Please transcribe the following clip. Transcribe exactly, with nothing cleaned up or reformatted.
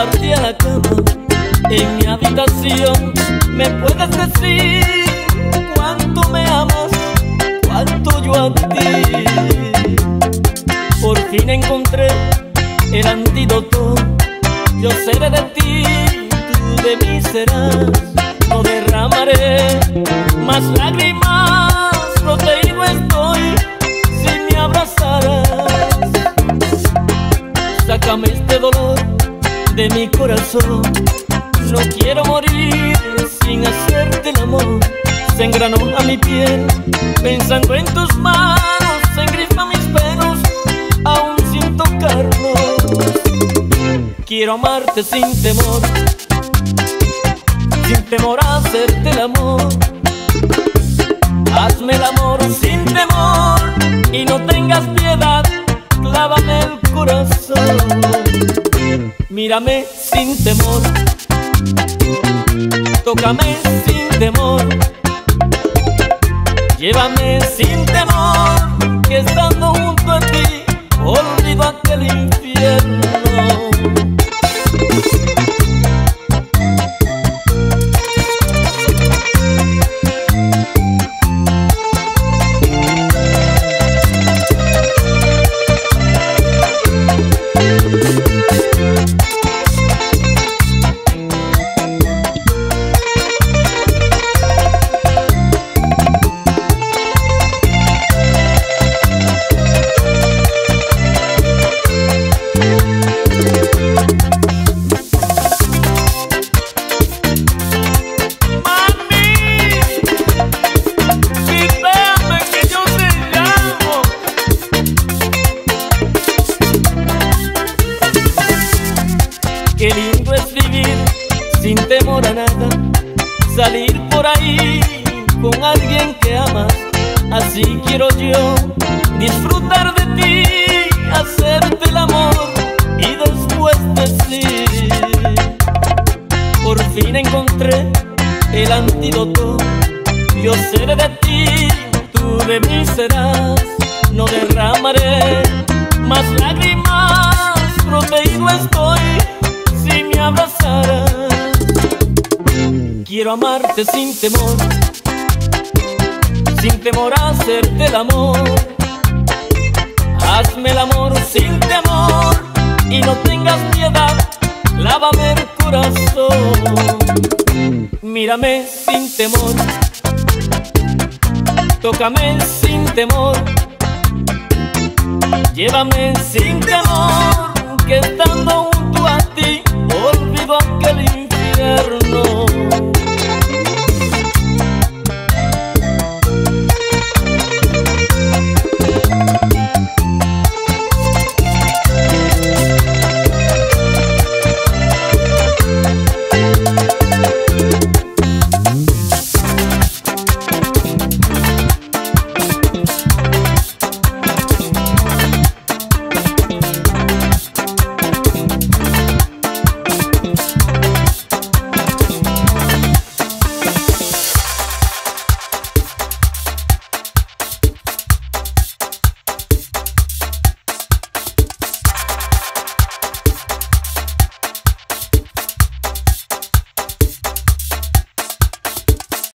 llevarte a la cama en mi habitación. Me puedes decir cuánto me amas, cuánto yo a ti. Por fin encontré el antídoto. Yo seré de ti, tú de mí serás. No derramaré más lágrimas, protegido estoy si me abrazaras. Sácame este dolor de mi corazón. No quiero morir sin hacerte el amor. Se engranó a mi piel pensando en tus manos. Se engrifa mis pelos aún sin tocarnos. Quiero amarte sin temor, sin temor a hacerte el amor. Hazme el amor sin temor y no tengas piedad. Clávame el corazón. Mírame sin temor, tócame sin temor. Llévame sin temor, que estando junto a ti olvido aquel infierno. Qué lindo es vivir sin temor a nada, salir por ahí con alguien que amas. Así quiero yo disfrutar de ti, hacerte el amor y después decir: por fin encontré el antídoto. Yo seré de ti, tú de mí serás. No derramaré más lágrimas, protegido estoy si me abrazaras. Quiero amarte sin temor, sin temor a hacerte el amor. Hazme el amor sin temor y no tengas piedad. Lávame el corazón. Mírame sin temor, tócame sin temor. Llévame sin temor, que estando junto a ti olvido aquel infierno.